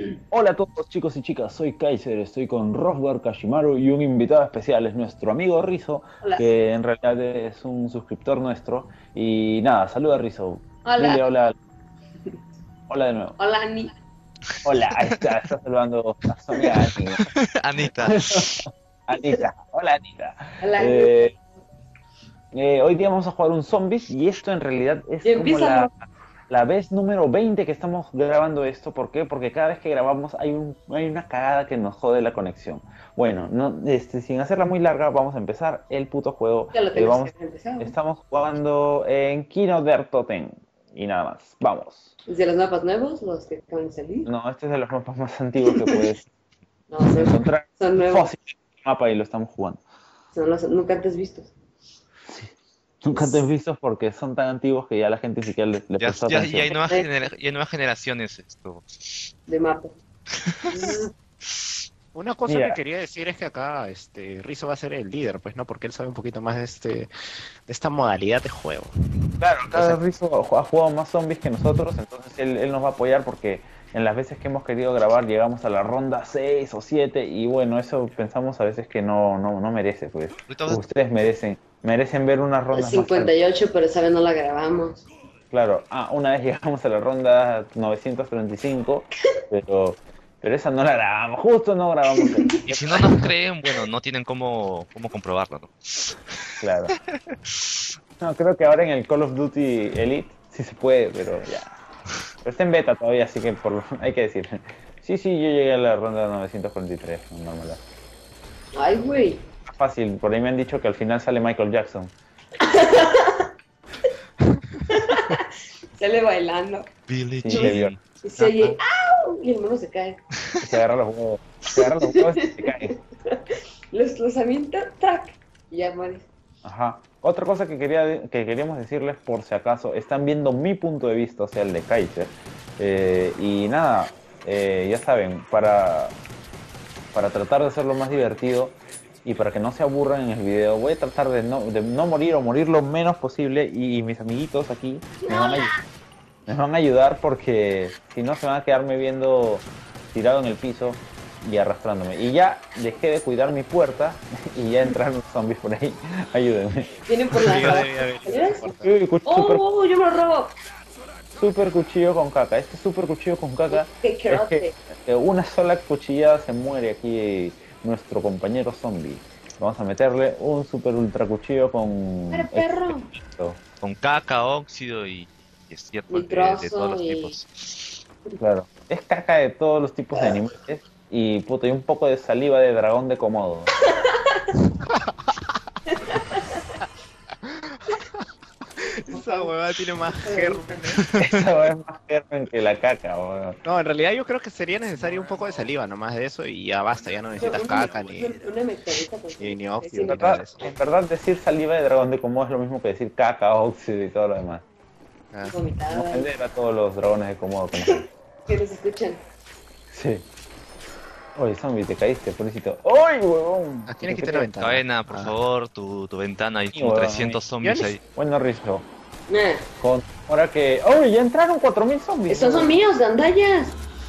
Hola a todos chicos y chicas, soy Kaiser, estoy con Rosgar Kashimaru y un invitado especial, es nuestro amigo Rizzo, Hola, que en realidad es un suscriptor nuestro. Y nada, saluda Rizzo, dile hola, hola, hola de nuevo. hola, Ani. Hola, ahí está saludando a su amiga Annie. Anita. Anita, hola Anita. Hola, Ani. Eh, Hoy día vamos a jugar un zombies y esto en realidad es Ya como la, empiézalo. la vez número 20 que estamos grabando esto. ¿Por qué? Porque cada vez que grabamos hay una cagada que nos jode la conexión. Bueno, no, sin hacerla muy larga, vamos a empezar el puto juego. Ya lo tenemos que Vamos, haber empezado. estamos jugando en Kino der Toten y nada más. Vamos. Desde los mapas nuevos, los que acaban de salir. No, este es de los mapas más antiguos que puedes No, son, encontrar. son nuevos. Fácil el mapa y lo estamos jugando. Son los nunca antes vistos. Nunca te he visto porque son tan antiguos que ya la gente ni siquiera le Ya, prestó ya, ya atención. hay ya hay nuevas generaciones esto. De mapa. Una cosa que Mira, quería decir es que acá Rizzo va a ser el líder, pues no, porque él sabe un poquito más de esta modalidad de juego. claro, cada Entonces, Rizzo ha jugado más zombies que nosotros, entonces él nos va a apoyar porque en las veces que hemos querido grabar llegamos a la ronda 6 o 7 y bueno, eso pensamos a veces que no merece, pues. Ahorita Ustedes merecen ver unas rondas más altas. 58, pero esa vez no la grabamos. Claro, una vez llegamos a la ronda 935, pero, pero esa no la grabamos, justo no grabamos esa. y si no nos creen, bueno, no tienen cómo comprobarlo, ¿no? Claro. No, creo que ahora en el Call of Duty Elite sí se puede, pero ya. Pero está en beta todavía, así que hay que decir. Sí, sí, yo llegué a la ronda 943, normal. Ay, güey. Fácil, por ahí me han dicho que al final sale Michael Jackson. Sale bailando. Billie Sí, se vio. Jean. Y se oye, ¡au! Y el mono se cae. Y se agarra los huevos. Se agarra los huevos y se cae. Los avienta, ¡tac! Y ya muere. Ajá. Otra cosa que queríamos decirles, por si acaso, están viendo mi punto de vista, o sea, el de Kaiser. Y nada, ya saben, para tratar de hacerlo más divertido y para que no se aburran en el video, voy a tratar de no morir o morir lo menos posible y mis amiguitos aquí me van a ayudar porque si no se van a quedarme viendo tirado en el piso y arrastrándome. Y ya dejé de cuidar mi puerta y ya entraron zombies por ahí. Ayúdenme. Vienen por las yo debí haber escaleras. Uy, ¡Oh, yo me lo robo! super cuchillo con caca. Este super cuchillo con caca ¡Qué es que carote! una sola cuchillada se muere aquí nuestro compañero zombie. Vamos a meterle un super ultra cuchillo con ¡Pero perro! Con caca, óxido y estiércol de todos los Nitroso y... tipos. Claro. Es caca de todos los tipos de animales y puto, y un poco de saliva de dragón de Komodo. esa huevada tiene más gérmenes. Eso es más germen que la caca, weón. No, en realidad yo creo que sería necesario un poco de saliva nomás de eso y ya basta, ya no necesitas caca Una meteorita con ni óxido En ni nada de verdad, eso. en verdad decir saliva de dragón de Komodo es lo mismo que decir caca, óxido y todo lo demás. Ah, No vomitada. ofender a todos los dragones de Komodo como son. Que nos escuchan. Sí. Oye, zombie, te caíste, pobrecito. ¡Ay, huevón! ah, tienes que quitar la ventana. Cadena, por Ah. favor, tu ventana, hay Sí, como huevón, 300 Yo zombies ni- ahí. Bueno, Rizzo. Nah. Ahora que... ¡Uy! Ya entraron 4000 zombies. Esos son míos, gandallas.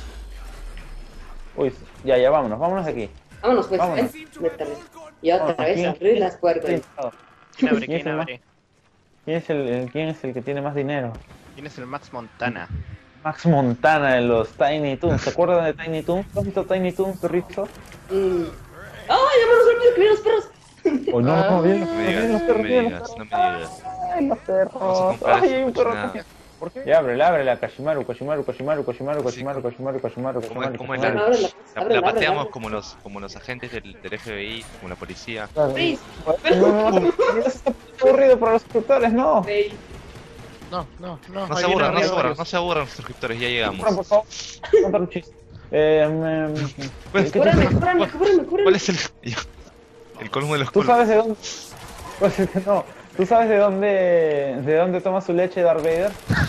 Uy, ya, vámonos de aquí. Vámonos, pues. Vámonos. Ven, métale. Y otra Vámonos. vez abrir las ¿Quién puertas. ¿Quién abre? ¿Quién es ¿Quién el abre? quién es el que tiene más dinero? ¿Quién es el Max Montana? Max Montana de los Tiny Toons. ¿Se acuerdan de Tiny Toons? ¿Has visto Tiny Toons, Rizzo? Mm. ¡Ay, vámonos rápido, que vienen los perros! Oh, no, vienen No me vienen los digas, no perros, me vienen los digas, perros. no me digas. Ay, los Vamos a perros. comprar Ay, esa hay un perro. cochinada. ¿Por qué? Ya, ábrela, Kashimaru, Kashimaru, Kashimaru, Kashimaru, Sí, Kashimaru, Kashimaru, Kashimaru, Kashimaru, ¿Cómo es Kashimaru. Bueno, ábrela, pues, La ábrela, pateamos ábrela. como los agentes del FBI, como la policía. Claro. Freeze. Eso está aburrido para los suscriptores, no. Ey, No, no, no. No ahí se viene aburran, no se arriba aburran, varios. no se aburran, suscriptores, ya Corran, llegamos. por favor. Contar un chiste. Pues, ¿qué cúbrame, chiste? cúbrame, cúbrame, ¿Cuál cúbrame. es el colmo de los ¿Tú colmos? sabes de dónde? Pues es que no. ¿Tú sabes de dónde toma su leche Darth Vader?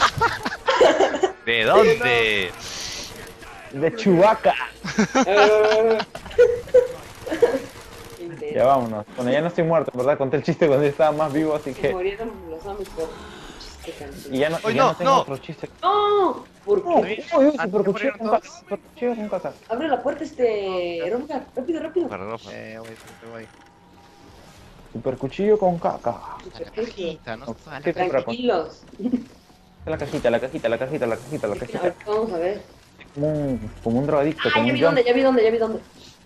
¿De dónde? De Chewbacca. Ah. Ya vámonos. Bueno, ya no estoy muerto, ¿verdad? Conté el chiste cuando yo estaba más vivo, así Se que... murieron los zombies por... Y ya no, ¡Ay, y ya no no, tengo no! otro chiste. ¡No! ¿Por No, qué? uy, Ah, super ¿ya cuchillo murieron con todos? caca, super cuchillo con caca. Abre la puerta, Romuald. Rápido, rápido. Para ropa. Voy. Super cuchillo con caca. A la Super queje. cajita, no a la ¿Qué cajita. Tranquilos. La cajita, la cajita, la cajita, la cajita, la A cajita. ver, vamos a ver. Como un drogadicto, Ah, como ya un vi dónde, jump. ya vi dónde, ya vi dónde.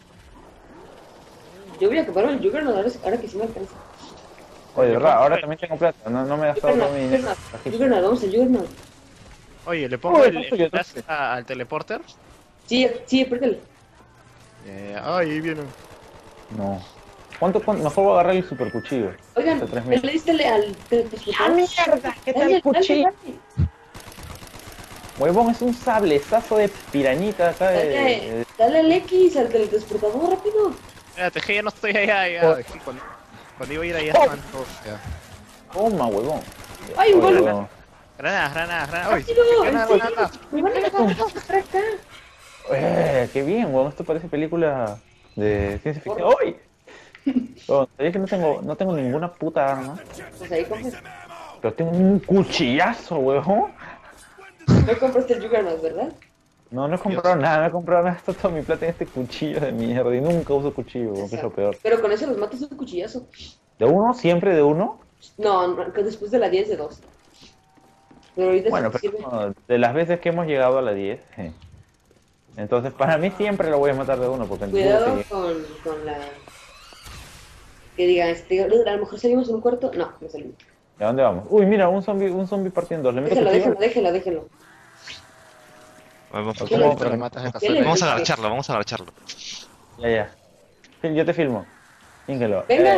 Yo voy a comprar el Juggernaut ahora que sí me alcanza. Oye, de verdad, ahora también tengo plata. No me he gastado todo mi dinero. Juggernaut, vamos al Juggernaut. Oye, ¿le pongo Uy, el justo yo enlace al teleporter? Sí, sí, apriétale. Ay, ahí viene. No. ¿Cuánto? Mejor voy a agarrar el super cuchillo. Oigan, Hasta 3.000. ¿le diste al teletransportador? mierda! ¿Qué Dale, tal cuchillo? dale. Huevón, es un sablezazo de pirañita acá de... Dale al X, al teletransportador, rápido. Espérate, que ya no estoy allá, ya. Es que cuando iba a ir allá estaban todos, ya. Toma, huevón. Ay, un Oye, gol. huevón. Granada. Uy, Rápido, granada. me van a matar acá. Qué bien, huevón. Esto parece película de ciencia ficción. ¡Uy! Huevón, ¿sabías que no tengo ninguna puta arma? Pues ahí compras. Pero tengo un cuchillazo, huevón. No compraste el Juggernaut, ¿verdad? No he comprado nada, no he comprado nada. Está toda mi plata en este cuchillo de mierda. Y nunca uso cuchillo, huevón, que es lo peor. Pero con eso los matas de un cuchillazo. ¿De uno? ¿Siempre de uno? No, que después de la 10 de 2. Pero ahorita Bueno, sí pero sirve. no, de las veces que hemos llegado a la 10. Entonces, para mí siempre lo voy a matar de uno, porque Cuidado con la... Que diga, a lo mejor salimos en un cuarto. No, no salimos. ¿De dónde vamos? Uy, mira, un zombie partiendo. ¿Le meto Déjenlo, cuchillo? déjenlo. Vamos, Ok. Pero lo matas de casualidad. vamos a agacharlo. Ya. Sí, yo te filmo. Fíngelo. Venga.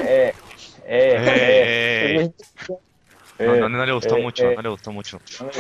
No le gustó mucho, no le gustó mucho.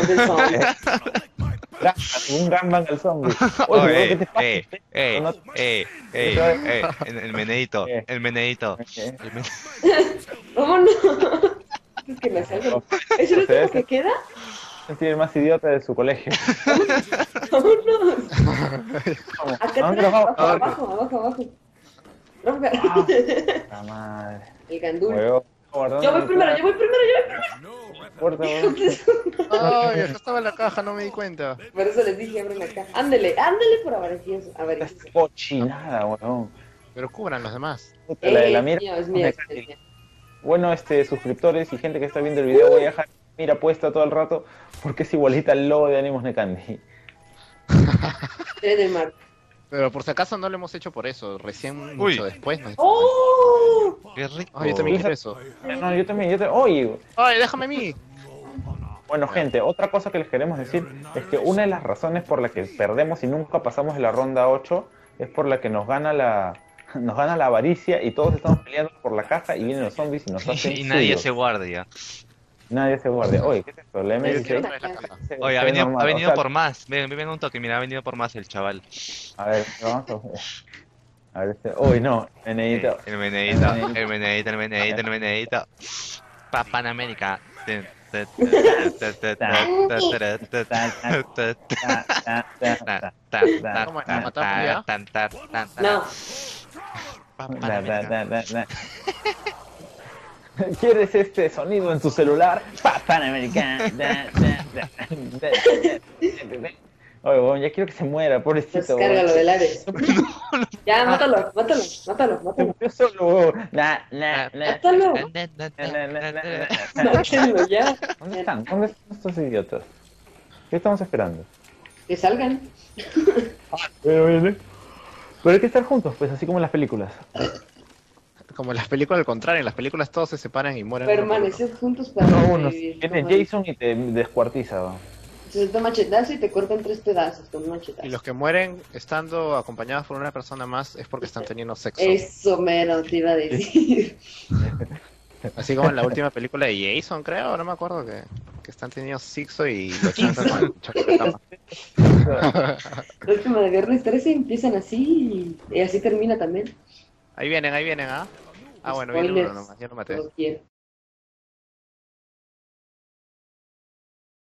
Un gangbang al zombie. Oh, Oye, ¿qué te pasa? No- el menedito. Eh, Vámonos. Es que me salgo. ¿Es el último que queda? Es el más idiota de su colegio. Vámonos. Vamos, Acá ¿a dónde atrás, nos vamos? abajo. Rafa. La madre. El gandul. Huevo, guardando Yo voy mi primero. puerta, huevón. Ay, acá estaba la caja, no me di cuenta. Por eso les dije, abren acá. Ándele por avaricioso. Esta cochinada, huevón. Pero cubran los demás. Puta, la mira. Es mío. Bueno, suscriptores y gente que está viendo el video, voy a dejar mira puesta todo el rato porque es igualita al logo de Ánimos Necandi. Del mar. Pero por si acaso no lo hemos hecho por eso. Recién Uy. mucho después. ¿No? ¡Oh! Qué rico. Ay, yo también quiero eso. No, yo también. Oye, Ay, déjame a mí. bueno, gente, otra cosa que les queremos decir es que una de las razones por la que perdemos y nunca pasamos de la ronda 8 es por la que nos gana la avaricia y todos estamos peleando por la caja y vienen los zombies y nos hacen Y nadie suyos. se guardia. Nadie se guarda. Oye, ¿qué es esto? La Yo quiero M16. otra vez la caja. Oye, ha Se ve venido normal, o sea, por más. Ven un toque, mira, ha venido por más el chaval. A ver, vamos a ver. Uy, no, Menedito. El menedito. Panamérica. ¿Cómo la matamos ya? No. ¿Quieres este sonido en tu celular? Panamericano. Oye, bueno, ya quiero que se muera, pobrecito. Descárgalo del Ares. weón. Ya, mátalo. Se murió solo, weón. Mátalo. Mátenlo ya. ¿Dónde están? ¿Dónde están estos idiotas? ¿Qué estamos esperando? Que salgan. Bueno. Pero hay que estar juntos, pues, así como en las películas. Como en las películas al contrario, en las películas todos se separan y mueren. uno por uno. Permanecer juntos para No, uno. sobrevivir. Viene Jason y te descuartiza. weón. Se toma machetazo y te cortan 3 pedazos con un machetazo. Y los que mueren estando acompañados por una persona más es porque están teniendo sexo. Eso mero te iba a decir. Así como en la última película de Jason, creo, no me acuerdo, que están teniendo sexo y lo chantan con el chacotama. La última de Viernes 13 empiezan así y así termina también. Ahí vienen, ¿ah? Ah, bueno, viene uno Spoilers. nomás, ya lo maté. Los quiero.